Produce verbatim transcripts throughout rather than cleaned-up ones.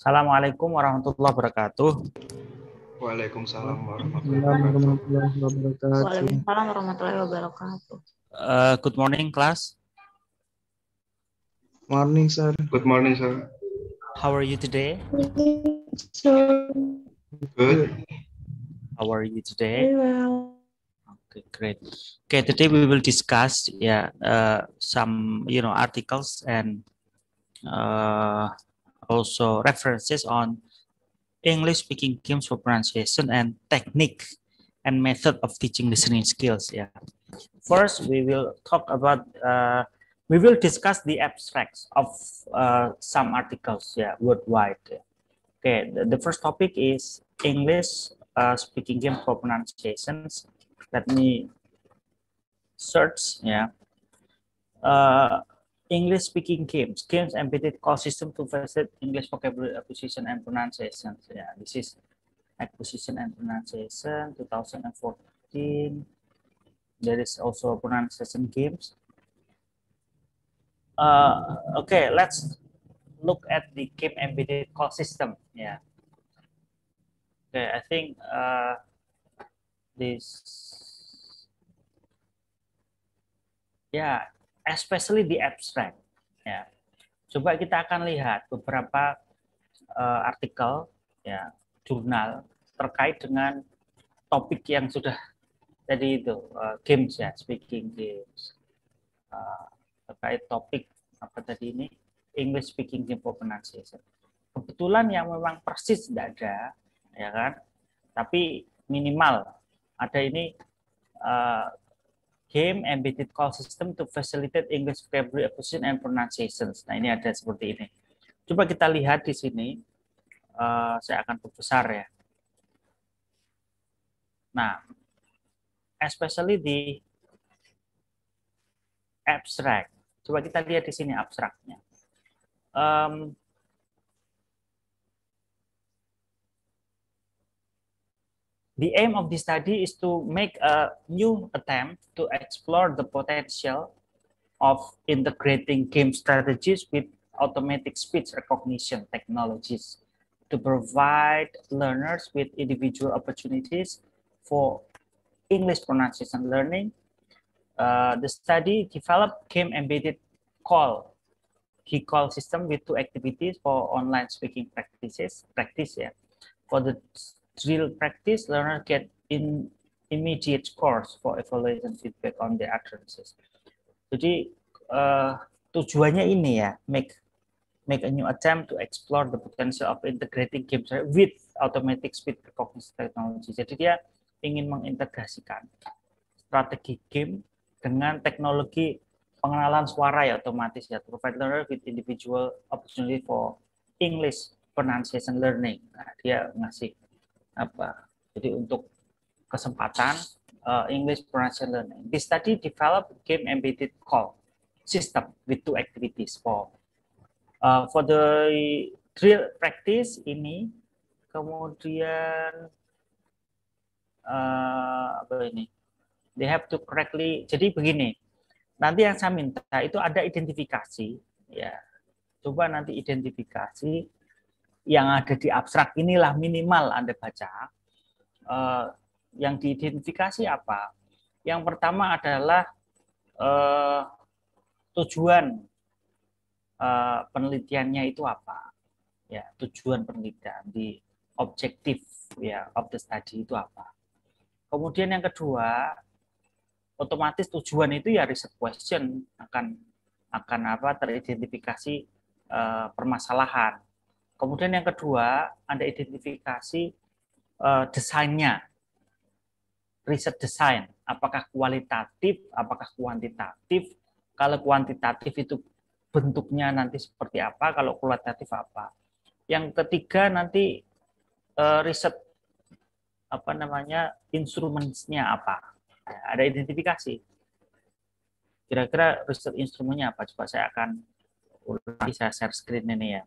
Assalamualaikum warahmatullahi wabarakatuh. Waalaikumsalam warahmatullahi Assalamualaikum wabarakatuh. warahmatullahi wabarakatuh. Waalaikumsalam warahmatullahi wabarakatuh. Uh, good morning, class. Morning, sir. Good morning, sir. How are you today? Good. How are you today? Very well. Okay, great. Okay, today we will discuss, yeah, uh, some you know articles and uh, also references on English speaking games for pronunciation and technique and method of teaching listening skills. Yeah. First, we will talk about. Uh, we will discuss the abstracts of uh, some articles. Yeah, worldwide. Okay. The, the first topic is English uh, speaking game for pronunciations. Let me search. Yeah. Uh, English speaking games, games embedded call system to facilitate English vocabulary acquisition and pronunciation. Yeah, this is acquisition and pronunciation two thousand fourteen. There is also pronunciation games. Uh, okay, let's look at the game embedded call system. Yeah. Okay, I think uh, this. Yeah, especially the abstract. Ya, coba kita akan lihat beberapa uh, artikel, ya, jurnal terkait dengan topik yang sudah tadi itu uh, games ya, speaking games, uh, terkait topik apa tadi ini English speaking game for pronunciation. Kebetulan yang memang persis tidak ada, ya kan? Tapi minimal ada ini. Uh, Game embedded call system to facilitate English vocabulary acquisition and pronunciations. Nah, ini ada seperti ini. Coba kita lihat di sini. Uh, saya akan perbesar ya. Nah, especially di abstract. Coba kita lihat di sini abstraknya. Um, The aim of this study is to make a new attempt to explore the potential of integrating game strategies with automatic speech recognition technologies to provide learners with individual opportunities for English pronunciation learning. Uh, the study developed game embedded call, key call system with two activities for online speaking practices. Practice, yeah. For the drill practice, learners get in immediate scores for evaluation feedback on their utterances. Jadi uh, tujuannya ini ya, make make a new attempt to explore the potential of integrating games with automatic speech recognition technology. Jadi dia ingin mengintegrasikan strategi game dengan teknologi pengenalan suara ya otomatis ya, to provide learner with individual opportunity for English pronunciation learning. Nah, dia ngasih apa? Jadi untuk kesempatan uh, English pronunciation learning. This study developed game embedded call system with two activities for uh, for the drill practice ini, kemudian uh, apa ini? They have to correctly. Jadi begini. Nanti yang saya minta itu ada identifikasi, ya. Coba nanti identifikasi yang ada di abstrak inilah minimal Anda baca. Uh, yang diidentifikasi apa? Yang pertama adalah uh, tujuan uh, penelitiannya itu apa? Ya, tujuan penelitian di objektif ya of the study itu apa? Kemudian yang kedua, otomatis tujuan itu ya research question akan akan apa teridentifikasi uh, permasalahan. Kemudian yang kedua, Anda identifikasi uh, desainnya, riset desain, apakah kualitatif, apakah kuantitatif. Kalau kuantitatif itu bentuknya nanti seperti apa, kalau kualitatif apa. Yang ketiga nanti uh, riset apa namanya instrumennya apa, ya, ada identifikasi. Kira-kira riset instrumennya apa? Coba saya akan ulangi, saya share screen ini ya.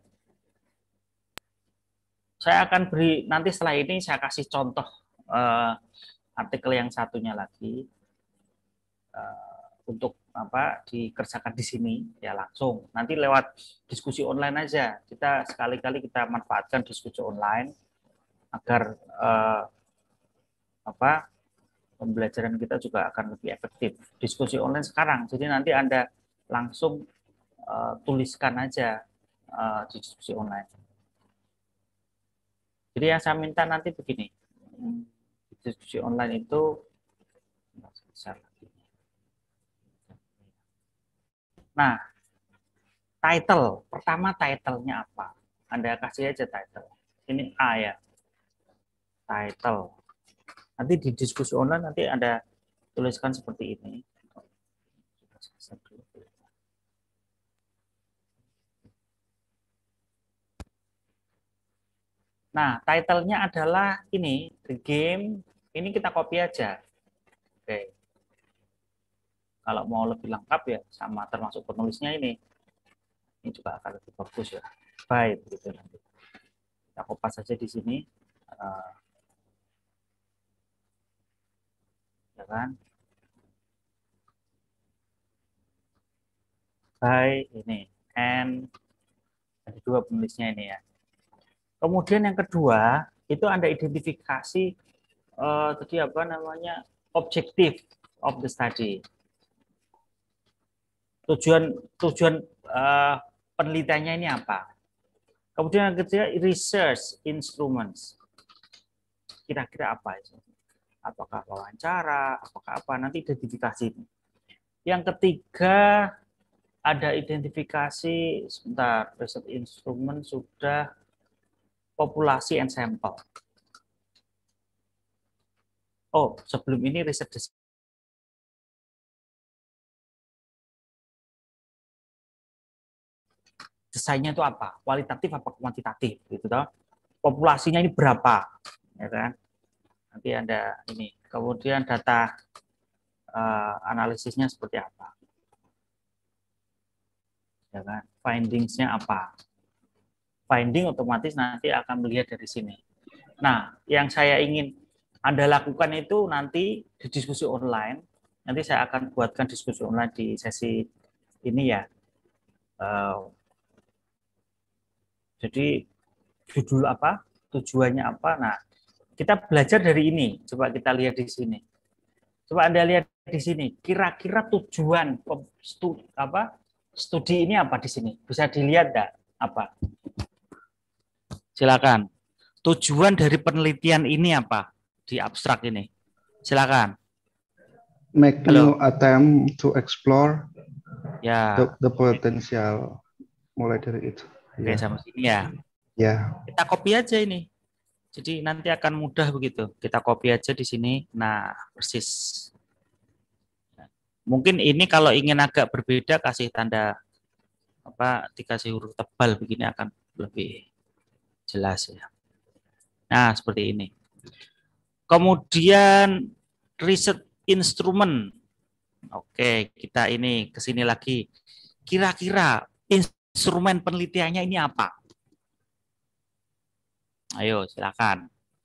Saya akan beri, nanti setelah ini saya kasih contoh uh, artikel yang satunya lagi uh, untuk apa dikerjakan di sini ya langsung. Nanti lewat diskusi online aja. Kita sekali-kali kita manfaatkan diskusi online agar eh, apa pembelajaran kita juga akan lebih efektif. Diskusi online sekarang. Jadi nanti Anda langsung uh, tuliskan aja uh, di diskusi online. Jadi yang saya minta nanti begini. Diskusi online itu nah, title. Pertama title-nya apa? Anda kasih aja title. Ini A ya. Title. Nanti di diskusi online nanti Anda tuliskan seperti ini. Nah, title-nya adalah ini, the game. Ini kita copy aja. Oke. Kalau mau lebih lengkap ya, sama termasuk penulisnya ini. Ini juga akan lebih bagus ya. Baik, begitu nanti. Kita kopas saja di sini. Uh, ya kan? By ini. And ada dua penulisnya ini ya. Kemudian yang kedua, itu Anda identifikasi uh, tadi apa namanya objektif of the study. Tujuan tujuan uh, penelitiannya ini apa? Kemudian yang ketiga research instruments. Kira-kira apa itu? Apakah wawancara? Apakah apa? Nanti identifikasi. Yang ketiga ada identifikasi sebentar research instrument sudah populasi and sample. Oh, sebelum ini riset desainnya itu apa? Kualitatif apa kuantitatif gitu toh. Populasinya ini berapa? Ya kan? Nanti Anda ini. Kemudian data uh, analisisnya seperti apa? Ya kan? Findings-nya apa? Finding otomatis nanti akan melihat dari sini. Nah, yang saya ingin Anda lakukan itu nanti di diskusi online. Nanti saya akan buatkan diskusi online di sesi ini ya. Uh, Jadi judul apa, tujuannya apa. Nah, kita belajar dari ini. Coba kita lihat di sini. Coba Anda lihat di sini. Kira-kira tujuan studi, apa, studi ini apa di sini? Bisa dilihat enggak? Apa? Silakan. Tujuan dari penelitian ini apa? Di abstrak ini. Silakan. Make Halo. new attempt to explore Ya. the, the potential. Mulai dari itu. Oke, Ya. sama sini ya. Ya. Kita copy aja ini. Jadi nanti akan mudah begitu. Kita copy aja di sini. Nah, persis. Mungkin ini kalau ingin agak berbeda kasih tanda apa dikasih huruf tebal begini akan lebih jelas ya. Nah, seperti ini. Kemudian riset instrumen. Oke, kita ini ke sini lagi. Kira-kira instrumen penelitiannya ini apa? Ayo, silakan.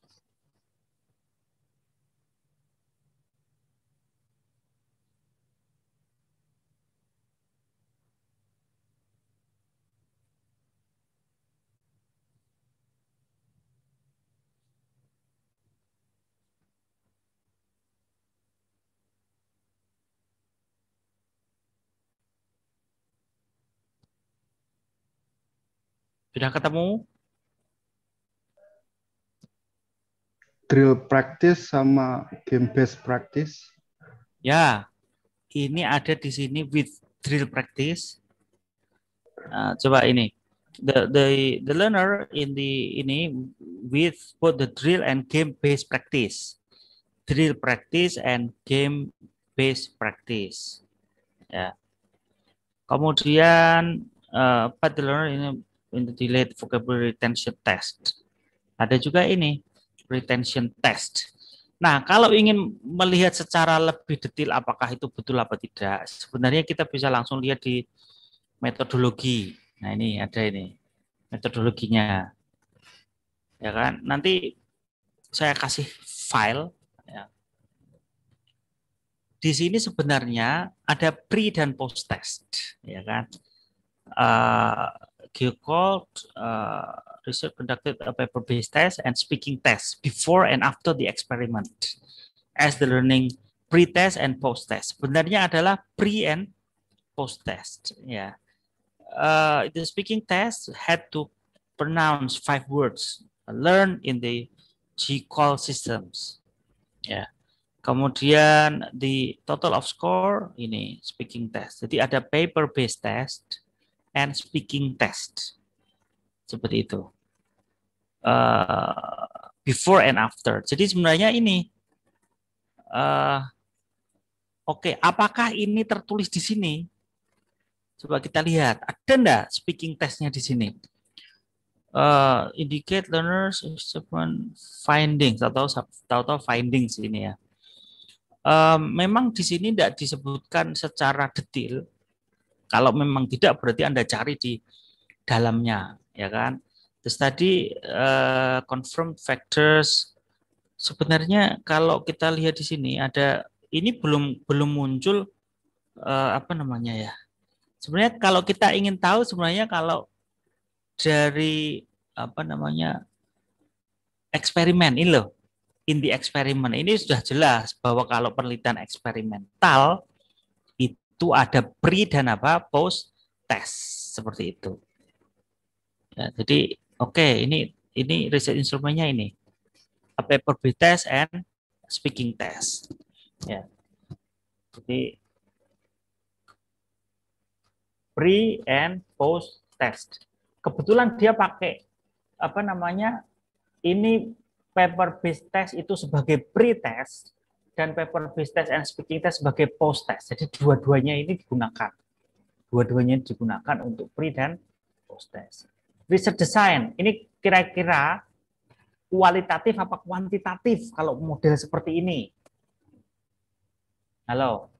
Sudah ketemu? Drill practice sama game based practice. Ya, ini ada di sini with drill practice. Nah, coba ini. The the the learner in the ini with both the drill and game based practice. Drill practice and game based practice. Ya. Kemudian uh, but the learner in, in the delayed vocabulary retention test. Ada juga ini retention test. Nah, kalau ingin melihat secara lebih detail apakah itu betul apa tidak, sebenarnya kita bisa langsung lihat di metodologi. Nah, ini ada ini metodologinya. Ya kan? Nanti saya kasih file ya. di sini sebenarnya ada pre dan post test, ya kan? Uh, Geocold uh, research conducted a paper-based test and speaking test before and after the experiment, as the learning pre-test and post-test. Sebenarnya adalah pre and post-test, ya. Uh, the speaking test had to pronounce five words learned in the G-call systems, ya. Kemudian di total of score ini speaking test. Jadi ada paper based test and speaking test. Seperti itu. Uh, before and after. Jadi sebenarnya ini uh, oke, okay, apakah ini tertulis di sini? Coba kita lihat. Ada enggak speaking testnya di sini? Uh, indicate learners findings atau atau findings ini ya. Um, memang di sini tidak disebutkan secara detail. Kalau memang tidak, berarti Anda cari di dalamnya, ya kan? The study uh, confirmed factors. Sebenarnya kalau kita lihat di sini ada ini belum belum muncul uh, apa namanya ya? Sebenarnya kalau kita ingin tahu sebenarnya kalau dari apa namanya eksperimen ini loh. In the eksperimen ini sudah jelas bahwa kalau penelitian eksperimental itu ada pre dan apa post test seperti itu. Ya, jadi oke okay, ini ini riset instrumennya ini a paper based test and speaking test. Ya, jadi pre and post test. Kebetulan dia pakai apa namanya ini paper based test itu sebagai pre-test dan paper based test and speaking test sebagai post-test. Jadi dua-duanya ini digunakan. Dua-duanya digunakan untuk pre dan post-test. Research design, ini kira-kira kualitatif apa kuantitatif kalau model seperti ini? Halo?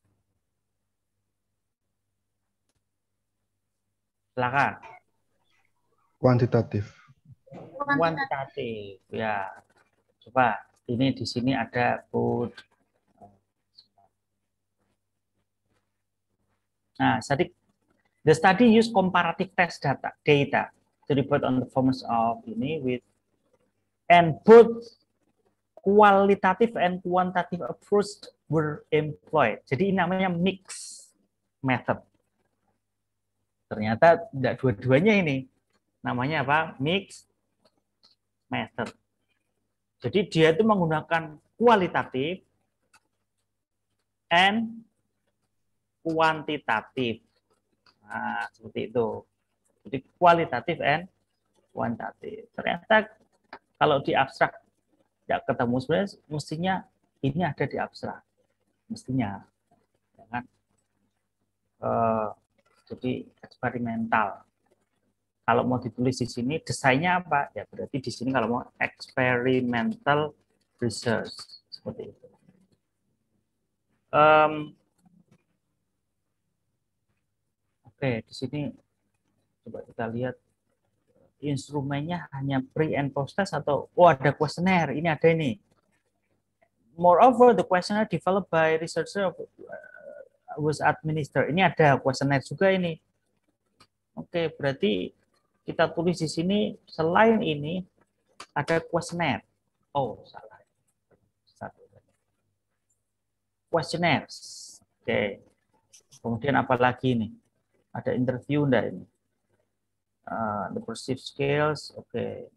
Silakan. Kuantitatif. Kuantitatif, ya. Coba, ini di sini ada code. Nah, tadi the study use comparative test data data to report on the performance of ini with and both qualitative and quantitative approach were employed. Jadi ini namanya mixed method. Ternyata tidak dua-duanya ini. Namanya apa? Mixed method. Jadi dia itu menggunakan kualitatif and kuantitatif. Nah, seperti itu. Jadi kualitatif and kuantitatif. Ternyata kalau di abstrak tidak ketemu, sebenarnya mestinya ini ada di abstrak. Mestinya. Ya kan? Uh, jadi eksperimental. Kalau mau ditulis di sini, desainnya apa? Ya berarti di sini kalau mau experimental research. Seperti itu. Um, Oke, di sini coba kita lihat instrumennya hanya pre and post test atau oh ada kuesioner. Ini ada ini. Moreover, the questionnaire developed by researcher was administered. Ini ada kuesioner juga ini. Oke, berarti kita tulis di sini selain ini ada kuesioner. Oh, salah. Satu. Questionnaires. Oke. Kemudian apa lagi nih? Ada interview enggak ini? Uh, the perceived skills. Oke.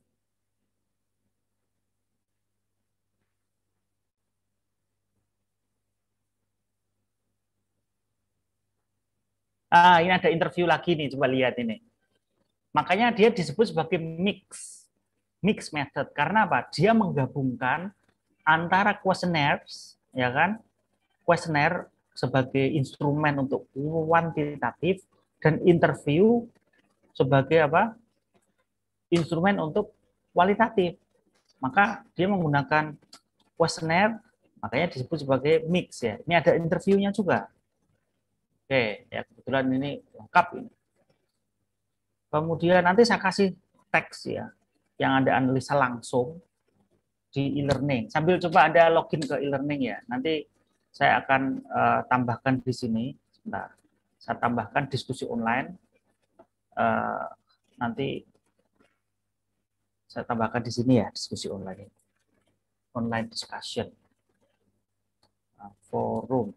Ah, ini ada interview lagi nih, coba lihat ini. Makanya dia disebut sebagai mix, mix method. Karena apa? Dia menggabungkan antara questionnaires, ya kan? Questionnaire sebagai instrumen untuk kuantitatif dan interview sebagai apa? Instrumen untuk kualitatif. Maka dia menggunakan questionnaire, makanya disebut sebagai mix ya. Ini ada interviewnya juga. Oke, ya kebetulan ini lengkap ini. Kemudian nanti saya kasih teks ya, yang Anda analisa langsung di e-learning. Sambil coba Anda login ke e-learning ya. Nanti saya akan uh, tambahkan di sini. Sebentar. Saya tambahkan diskusi online. Uh, nanti saya tambahkan di sini ya, diskusi online. Online discussion. Uh, forum.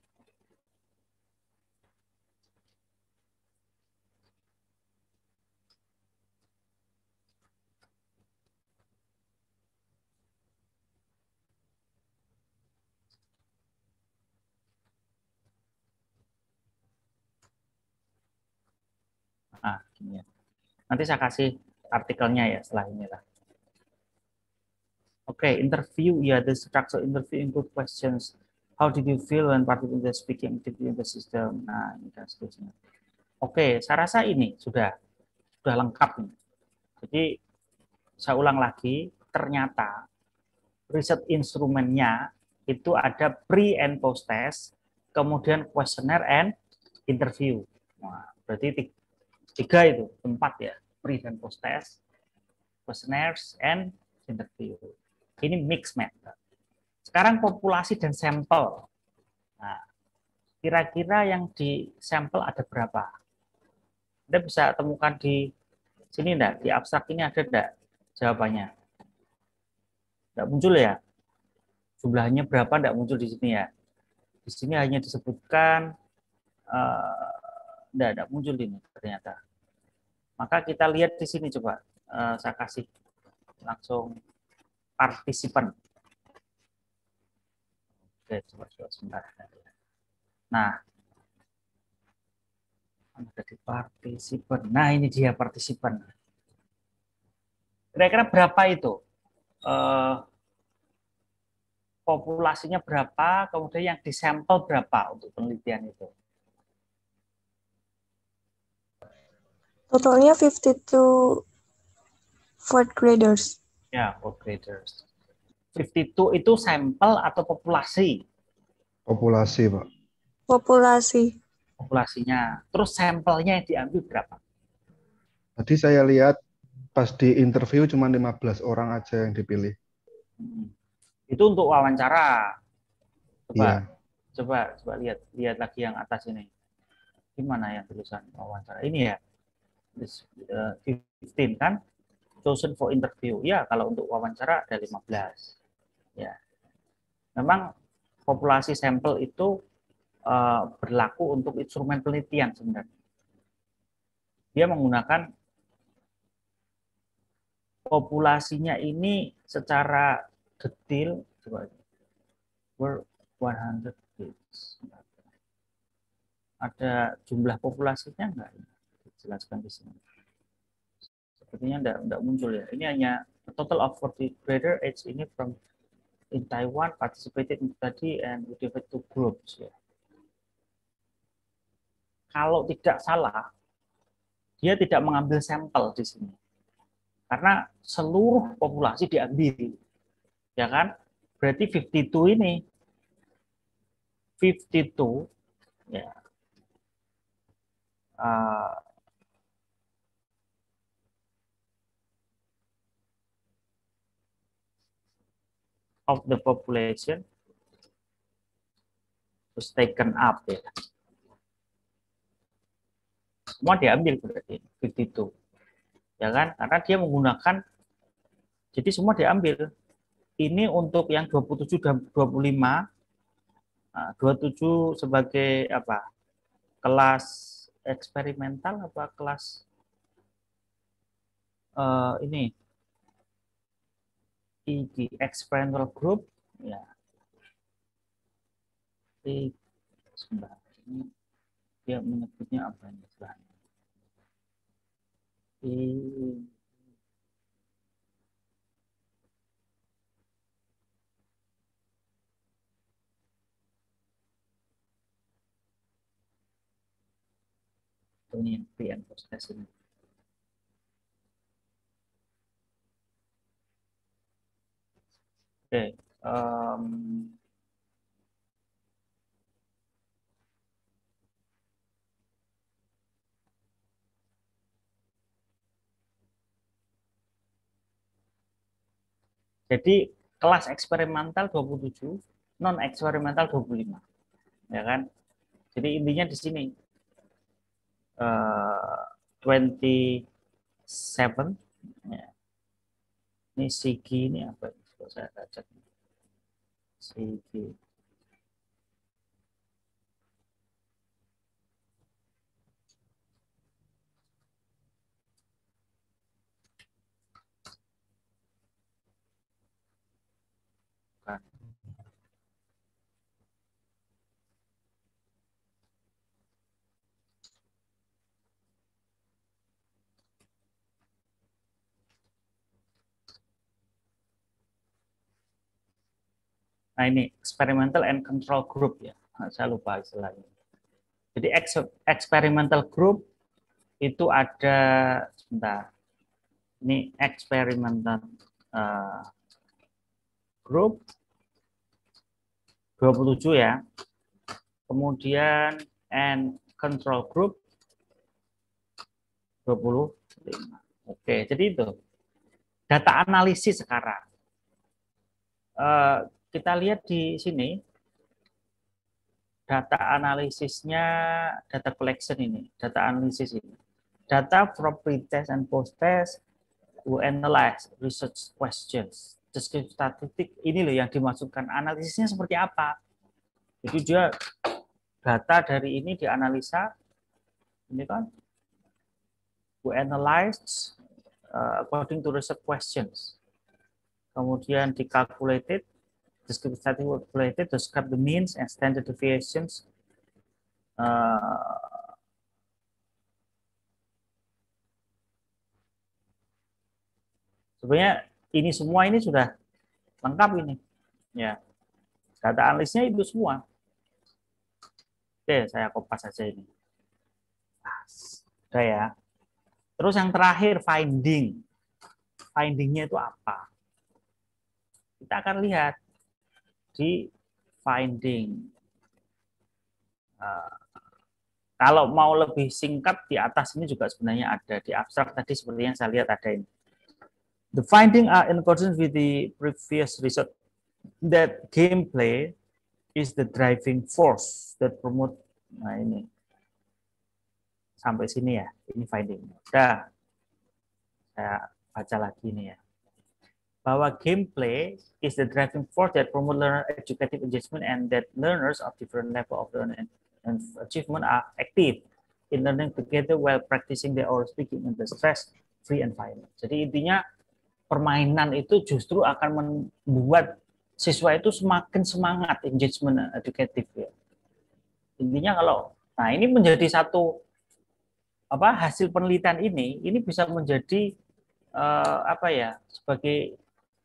Ah, gini ya. Nanti saya kasih artikelnya ya setelah ini lah. Oke, okay, interview ya, the structure interview include questions. How did you feel when participating in the speaking activity in the system? Nah, ini dan seterusnya. Oke, okay, saya rasa ini sudah sudah lengkap nih. Jadi saya ulang lagi, ternyata riset instrumennya itu ada pre and post test, kemudian questionnaire and interview. Nah, berarti tiga itu, empat ya, pre dan post test, questionnaires and interview. Ini mixed method. Sekarang populasi dan sampel. Nah, kira-kira yang di sampel ada berapa? Anda bisa temukan di sini enggak? Di abstrak ini ada enggak jawabannya? Enggak muncul ya? Jumlahnya berapa enggak muncul di sini ya? Di sini hanya disebutkan uh, enggak, enggak muncul ini ternyata. Maka kita lihat di sini coba. Uh, saya kasih langsung partisipan. Oke, coba, coba sebentar. Nah, ada di partisipan. Nah, ini dia partisipan. Kira-kira berapa itu? Uh, populasinya berapa, kemudian yang disampel berapa untuk penelitian itu? Totalnya fifty-two fourth graders. Ya, fourth graders. fifty-two itu sampel atau populasi? Populasi, Pak. Populasi. Populasinya. Terus sampelnya yang diambil berapa? Tadi saya lihat pas di interview cuma lima belas orang aja yang dipilih. Hmm. Itu untuk wawancara. Coba, Iya. coba, coba lihat, lihat lagi yang atas ini. Gimana yang tulisan wawancara? Ini ya, fifteen kan? Chosen for interview. Ya, kalau untuk wawancara ada lima belas. Ya. Memang populasi sampel itu uh, berlaku untuk instrumen penelitian sebenarnya. Dia menggunakan populasinya ini secara detail. Coba per one hundred kids. Ada jumlah populasinya enggak? Dijelaskan di sini. Sepertinya enggak, enggak muncul ya. Ini hanya total of forty grader age ini from in Taiwan participated in study and we divide to groups ya. Kalau tidak salah, dia tidak mengambil sampel di sini. Karena seluruh populasi diambil. Ya kan? Berarti fifty-two ini fifty-two ya. Uh, of the population was taken up ya. Semua diambil berarti fifty-two. Ya kan? Karena dia menggunakan jadi semua diambil. Ini untuk yang dua puluh tujuh dan dua puluh lima. Nah, dua puluh tujuh sebagai apa? Kelas eksperimental apa kelas uh, ini I G experimental group ya. I, sebentar, ini dia menyebutnya apa ini istilahnya? I, ini yang pre and post test ini. Oke, okay. um, jadi kelas eksperimental dua puluh tujuh, non eksperimental dua puluh lima. ya kan? Jadi intinya di sini uh, twenty-seven, ya. Ini Sigi ini apa? Kalau saya baca Sigi. Nah ini experimental and control group ya, nah, saya lupa istilahnya. Jadi experimental group itu ada, sebentar, ini experimental uh, group dua puluh tujuh ya, kemudian and control group dua puluh lima. Oke, jadi itu data analisis sekarang. Uh, kita lihat di sini data analisisnya, data collection ini, data analisis ini. Data from pre-test and post-test, who analyze research questions. Deskripsi statistik ini loh yang dimasukkan. Analisisnya seperti apa? Jadi dia data dari ini dianalisa, ini kan, who analyze uh, according to research questions. Kemudian di-calculated, descriptive statistic calculated, describe the means and standard deviations. Uh, sebenarnya ini semua ini sudah lengkap ini, ya. Data analisisnya itu semua. Oke, saya kopas saja ini. Sudah ya. Terus yang terakhir finding. Findingnya itu apa? Kita akan lihat di finding. Uh, kalau mau lebih singkat di atas ini juga sebenarnya ada di abstrak tadi seperti yang saya lihat ada ini. The finding are in accordance with the previous research that gameplay is the driving force that promote. Nah ini sampai sini ya, ini finding. Udah saya baca lagi nih ya. Bahwa gameplay is the driving force that promote learner educative engagement and that learners of different level of learning and achievement are active in learning together while practicing their oral speaking in the stress-free environment. Jadi intinya permainan itu justru akan membuat siswa itu semakin semangat engagement educatif ya. Intinya kalau, nah ini menjadi satu apa hasil penelitian ini, ini bisa menjadi uh, apa ya sebagai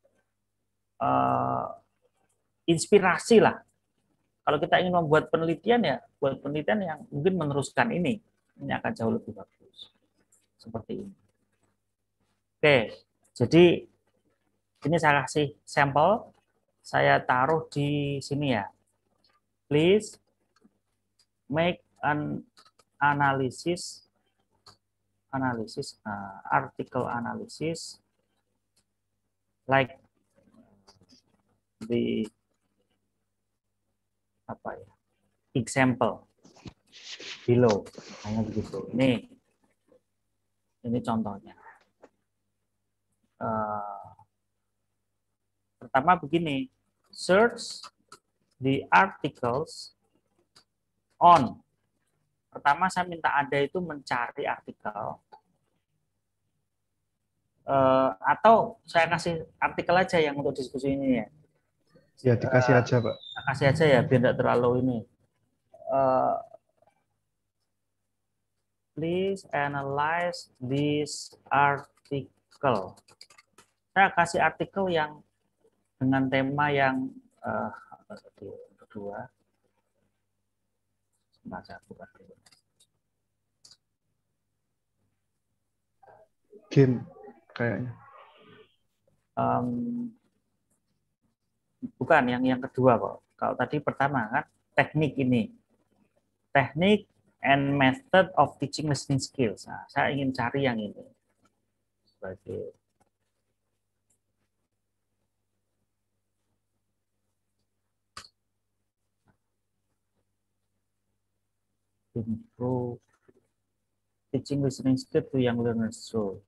Uh, inspirasi lah. Kalau kita ingin membuat penelitian ya, buat penelitian yang mungkin meneruskan ini, ini akan jauh lebih bagus. Seperti ini. Oke, jadi ini saya kasih sampel, saya taruh di sini ya. Please make an analysis, analysis, uh, article analysis, like the apa ya example below, hanya begitu. Ini ini contohnya. Uh, pertama begini, search the articles on. Pertama saya minta Anda itu mencari artikel. Uh, atau saya kasih artikel aja yang untuk diskusi ini ya. Ya, dikasih uh, aja, Pak. Kasih aja ya, biar tidak terlalu ini. Uh, please analyze this article. Saya kasih artikel yang dengan tema yang uh, kedua. Sebentar, saya buka dulu. Game, kayaknya. Um, Bukan, yang yang kedua kok. Kalau tadi pertama kan teknik ini. Teknik and method of teaching listening skills. Nah, saya ingin cari yang ini. Sebagai improve teaching listening skill to young learners. So,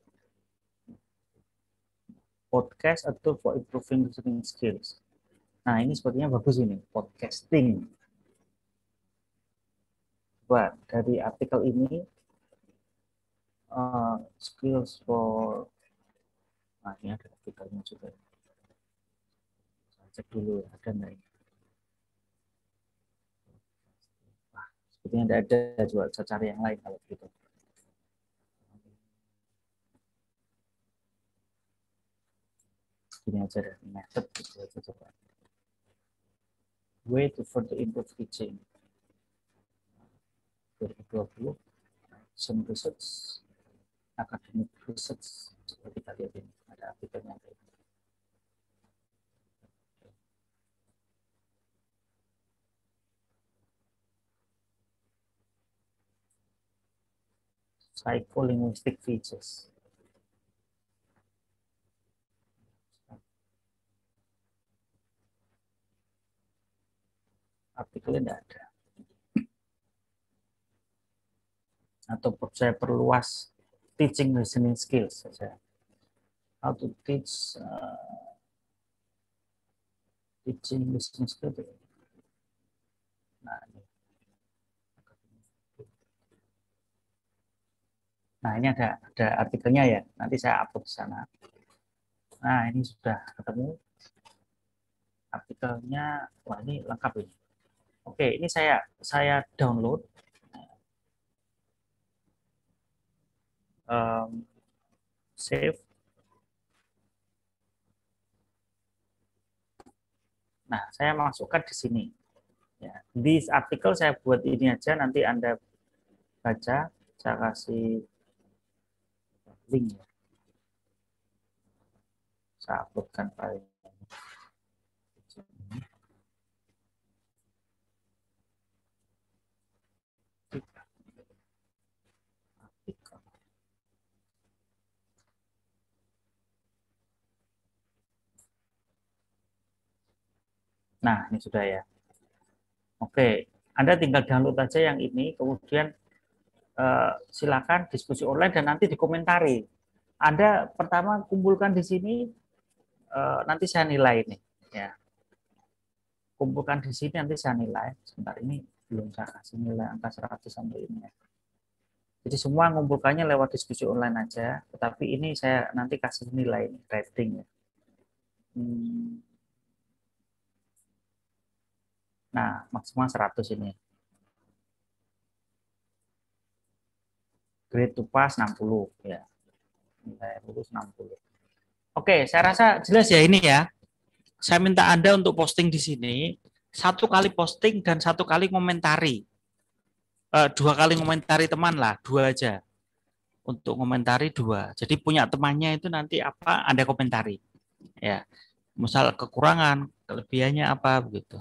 podcast atau for improving listening skills. Nah, ini sepertinya bagus ini, podcasting. Coba dari artikel ini, uh, skills for, nah ini ada artikelnya juga. Saya cek dulu, ada nggak ini? Wah, sepertinya tidak ada, coba saya cari yang lain kalau gitu. Ini aja deh, method gitu aja coba. Way to further improve teaching. dua ribu dua puluh, some research, academic research, seperti kita lihat ini, ada artikelnya. Psycholinguistic features. Artikelnya tidak ada. Atau saya perluas teaching listening skills saja. How to teach uh, teaching listening skills. Nah, ini. Nah, ini ada ada artikelnya ya. Nanti saya upload di sana. Nah, ini sudah ketemu artikelnya. Wah, ini lengkap ini. Oke, ini saya saya download. Um, save. Nah, saya masukkan di sini. Ya, di artikel saya buat ini aja. Nanti Anda baca. Saya kasih link ya. Saya uploadkan file. Nah, ini sudah ya. Oke, Anda tinggal download aja yang ini, kemudian eh, silakan diskusi online dan nanti dikomentari. Anda pertama kumpulkan di sini, eh, nanti saya nilai ini. Ya, kumpulkan di sini nanti saya nilai. Sebentar ini belum saya kasih nilai angka seratus sampai ini. Ya. Jadi semua ngumpulkannya lewat diskusi online aja, tetapi ini saya nanti kasih nilai rating ya. Hmm. Nah, maksimal seratus ini. Grade to pass enam puluh ya. Nilai lulus enam puluh. Oke, saya rasa jelas ya ini ya. Saya minta Anda untuk posting di sini, satu kali posting dan satu kali komentari. Eh, dua kali komentari teman lah, dua aja. Untuk komentari dua. Jadi punya temannya itu nanti apa Anda komentari. Ya. Misal kekurangan, kelebihannya apa begitu.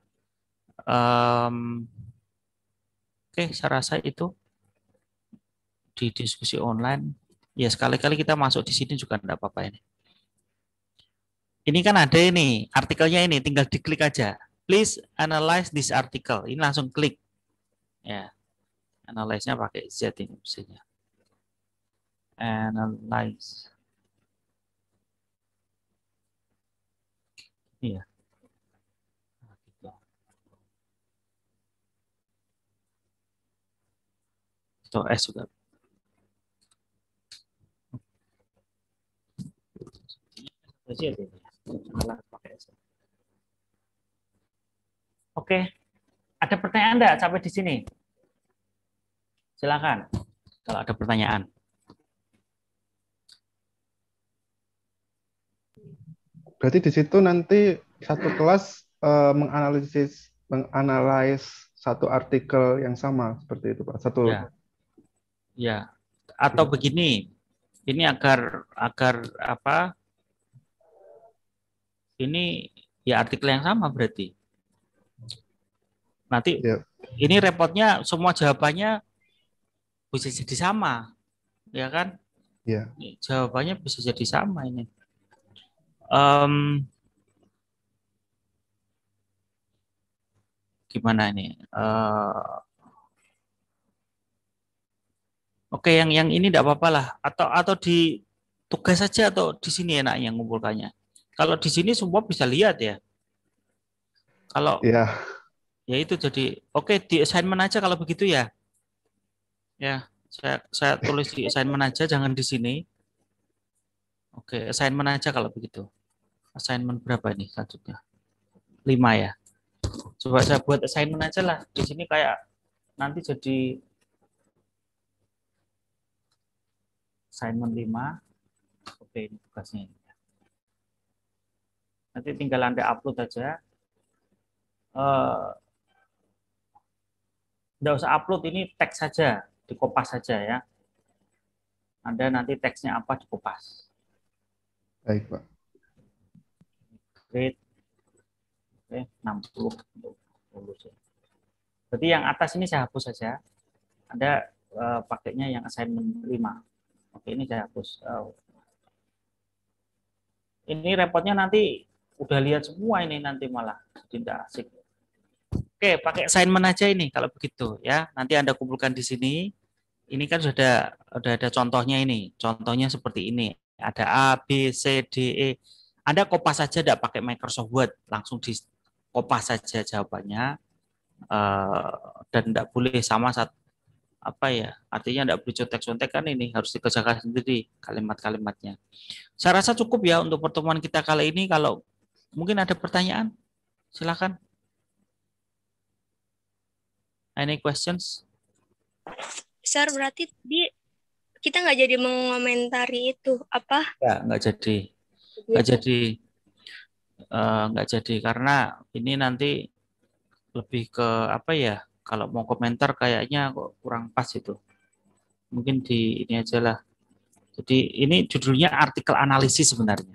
Um, Oke, saya rasa itu di diskusi online. Ya sekali-kali kita masuk di sini juga tidak apa-apa ini. Ini kan ada ini, artikelnya ini, tinggal diklik aja. Please analyze this article. Ini langsung klik. Ya, analyze-nya pakai Z ini mestinya. Analyze. Iya. Itu S juga. Oke, ada pertanyaan enggak sampai di sini? Silakan. Kalau ada pertanyaan. Berarti di situ nanti satu kelas uh, menganalisis menganalisis satu artikel yang sama seperti itu Pak. Satu. Ya. Ya. Atau begini. Ini agar agar apa? Ini ya artikel yang sama berarti. Nanti ya. Ini repotnya semua jawabannya bisa jadi sama, ya kan? Ya. Jawabannya bisa jadi sama ini. Um, gimana ini? Uh, Oke, yang yang ini tidak apa-apa lah. Atau atau di tugas saja atau di sini enaknya ngumpulkannya. Kalau di sini semua bisa lihat ya. Kalau Ya, ya itu jadi oke di assignment aja kalau begitu ya. Ya, saya saya tulis di assignment aja, jangan di sini. Oke, assignment aja kalau begitu. Assignment berapa ini selanjutnya? Lima ya. Coba saya buat assignment aja lah. Di sini kayak nanti jadi assignment lima. Oke, ini tugasnya ini. Nanti tinggal Anda upload aja. Eh, Nggak usah upload, ini teks saja, dikopas saja ya. Anda nanti teksnya apa dikopas. baik Pak. Grade oke, enam puluh untuk lulus ya. Berarti yang atas ini saya hapus saja. Anda eh, pakainya yang assignment lima. Oke, ini saya hapus. Oh. Ini repotnya nanti udah lihat semua ini nanti malah tidak asik. Oke, pakai assignment aja ini kalau begitu ya. Nanti Anda kumpulkan di sini. Ini kan sudah sudah ada contohnya ini. Contohnya seperti ini. Ada A, B, C, D, E. Anda kopas saja, tidak pakai Microsoft Word, langsung di kopas saja jawabannya. Uh, dan tidak boleh sama satu apa ya? Artinya tidak boleh contek-contek kan ini harus dikerjakan sendiri kalimat-kalimatnya. Saya rasa cukup ya untuk pertemuan kita kali ini. Kalau mungkin ada pertanyaan, silakan. Any questions? Besar berarti di kita nggak jadi mengomentari itu apa? Ya, nggak jadi, nggak jadi, uh, nggak jadi karena ini nanti lebih ke apa ya? Kalau mau komentar kayaknya kok kurang pas itu. Mungkin di ini aja lah. Jadi ini judulnya artikel analisis sebenarnya.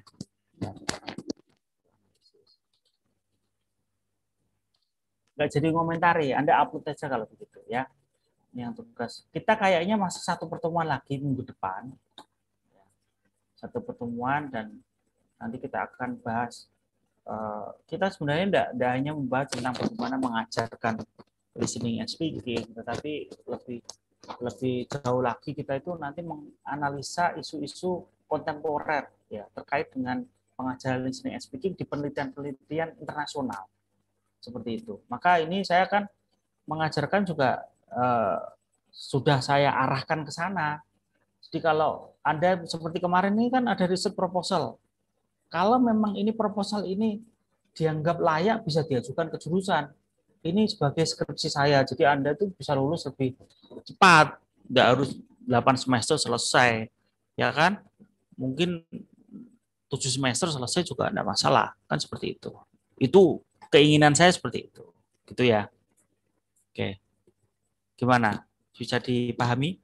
Nggak jadi komentari, Anda upload aja kalau begitu ya. Yang tugas kita kayaknya masih satu pertemuan lagi minggu depan. Satu pertemuan dan nanti kita akan bahas. Uh, kita sebenarnya tidak, tidak hanya membahas tentang bagaimana mengajarkan listening and speaking, tetapi lebih lebih jauh lagi kita itu nanti menganalisa isu-isu kontemporer ya terkait dengan pengajaran listening and speaking di penelitian-penelitian internasional seperti itu. Maka ini saya akan mengajarkan juga eh, sudah saya arahkan ke sana. Jadi kalau Anda seperti kemarin ini kan ada riset proposal. Kalau memang ini proposal ini dianggap layak bisa diajukan ke jurusan. Ini sebagai skripsi saya. Jadi Anda tuh bisa lulus lebih cepat. Nggak harus delapan semester selesai. Ya kan? Mungkin tujuh semester selesai juga enggak masalah. Kan seperti itu. Itu keinginan saya seperti itu. Gitu ya. Oke. Gimana? Bisa dipahami?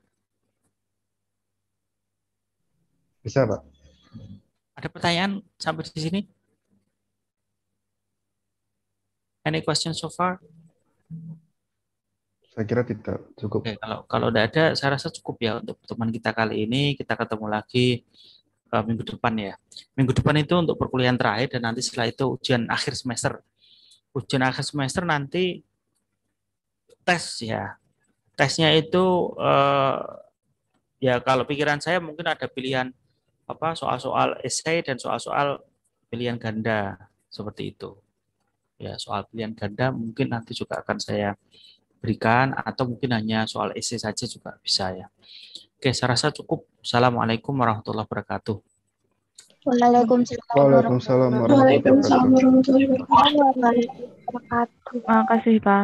Bisa Pak. Ada pertanyaan sampai di sini? Any questions so far? Saya kira tidak cukup. Oke, kalau kalau udah ada, saya rasa cukup ya untuk teman kita kali ini. Kita ketemu lagi uh, minggu depan ya. Minggu depan itu untuk perkuliahan terakhir dan nanti setelah itu ujian akhir semester. Ujian akhir semester nanti tes ya. Tesnya itu uh, ya kalau pikiran saya mungkin ada pilihan apa soal-soal esai dan soal-soal pilihan ganda seperti itu. Ya, soal pilihan ganda mungkin nanti juga akan saya berikan atau mungkin hanya soal esai saja juga bisa ya. Oke, saya rasa cukup. Assalamualaikum warahmatullahi wabarakatuh. Waalaikumsalam. Waalaikumsalam warahmatullahi wabarakatuh. Waalaikumsalam warahmatullahi wabarakatuh. Makasih Pak.